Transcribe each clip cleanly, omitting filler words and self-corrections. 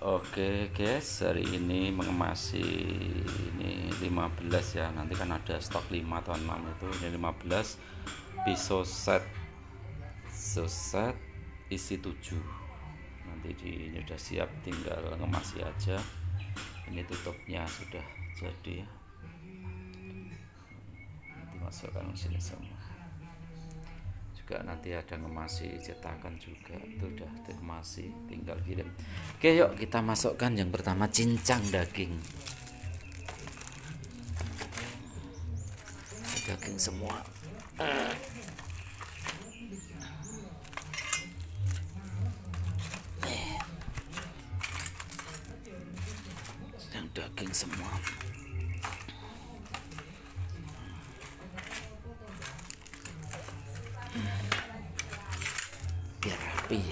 Oke guys, hari ini mengemasi ini 15 ya. Nanti kan ada stok 5 atau 6 itu. Ini 15 pisau set isi 7. Nanti ini udah siap, tinggal ngemasi aja. Ini tutupnya sudah jadi. Nanti masukkan sini semua. Juga nanti ada ngemasi cetakan juga, itu udah dikemasi, tinggal kirim. Oke, yuk kita masukkan yang pertama cincang daging semua. Yang daging semua. Biar rapi.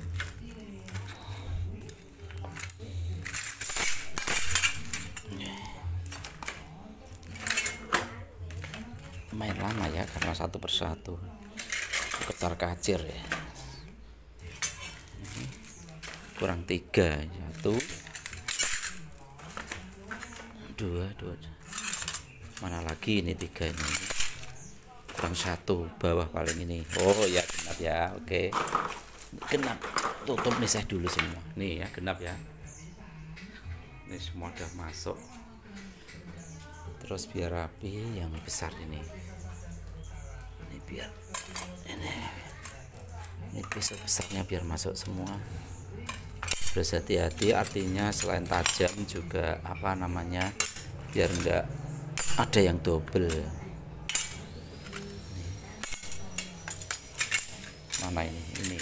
Main lama ya karena satu persatu ketar kacir ya. Kurang 3, 1 2 mana lagi ini 3 ini, kurang 1 bawah paling ini. Oh ya, genap ya. Oke, genap. Tutup nih saya dulu semua nih ya, genap ya. Ini semua udah masuk. Terus biar rapi yang besar ini biar ini pisau besarnya biar masuk semua. Terus hati-hati, artinya selain tajam juga apa namanya, biar enggak ada yang double. Mana ini.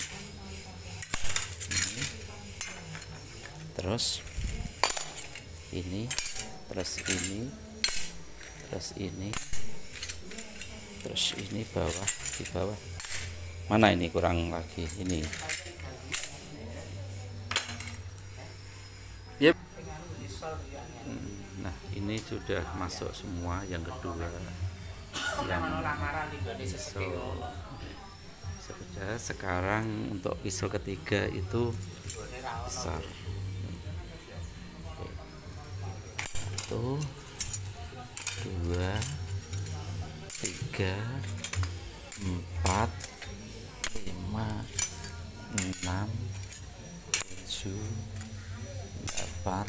Terus ini, terus ini bawah, di bawah. Mana ini kurang lagi ini. Yep. Nah, ini sudah masuk semua. Yang kedua yang pisau. Sekarang untuk pisau ketiga itu besar. 1 2 3 4 5 6 7 8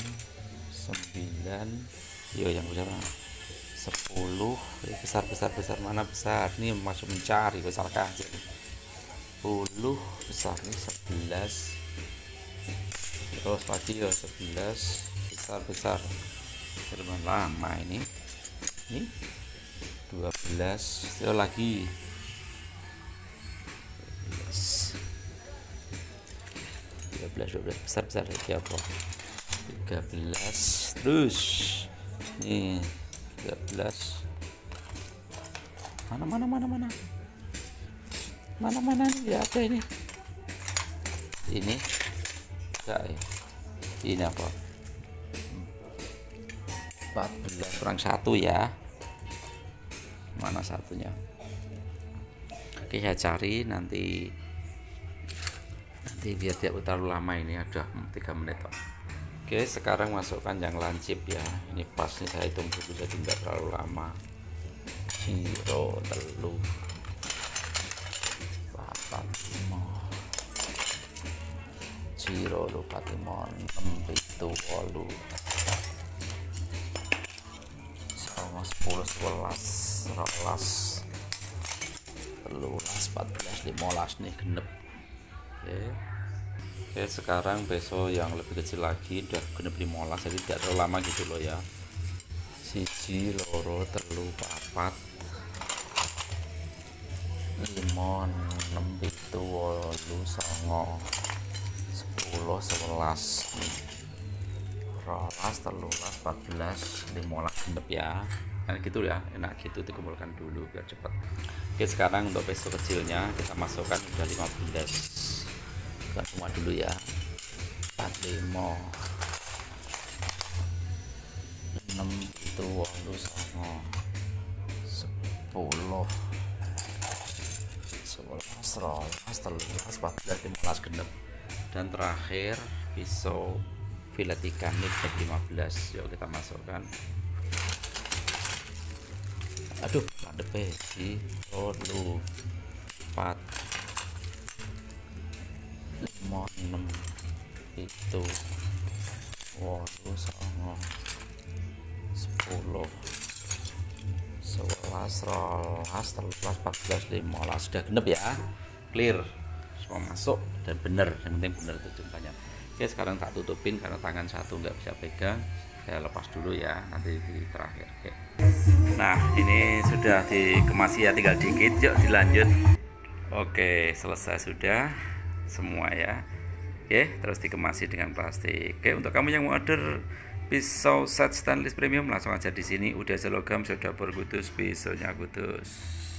9. Yo, yang besar 10. Besar mana besar? Ini masuk mencari besar kecil. 10 besar nih, 11. Terus lagi ya 11 besar. Terlalu lama ini 12. Terus lagi 12 besar lagi apa, 13. Terus nih 13. Mana nih, ya ada ini enggak ya. Ini apa, 14 kurang 1 ya. Mana satunya? Oke, saya cari nanti biar tidak terlalu lama. Ini ada 3 menit kok. Oke, sekarang masukkan yang lancip ya. Ini pas nih, saya hitung dulu jadi tidak terlalu lama. Ciro telu 45, Ciro 45, 6 itu 8 10 11 12 13 14 15 nih, genep. Oke, sekarang besok yang lebih kecil lagi udah genep 15, jadi tidak terlalu lama gitu loh ya. 1 2 3 4 5 6 7 8 9 10 11 13 14 15 genep ya. Nah gitu ya, enak gitu, dikumpulkan dulu biar cepat. Oke, sekarang untuk pesto kecilnya kita masukkan udah 15. Bukan semua dulu ya. 45 6 itu 8 10 11 12 13 14 15 genep. Dan terakhir pisau filet ikan ini bag 15. Yuk kita masukkan. Aduh, madep sih. 4 5 6 itu 8 9 10 11 12 13 14 15 sudah genep ya, clear semua masuk dan bener, yang penting bener itu jumlahnya. Oke, sekarang tak tutupin karena tangan satu nggak bisa pegang, saya lepas dulu ya, nanti di terakhir. Oke, nah ini sudah dikemas ya, tinggal dikit, yuk dilanjut. Oke, selesai sudah semua ya. Oke, terus dikemasi dengan plastik. Oke, untuk kamu yang mau order pisau set stainless premium langsung aja di sini. Udah selogam, sudah berkudus, pisaunya kudus.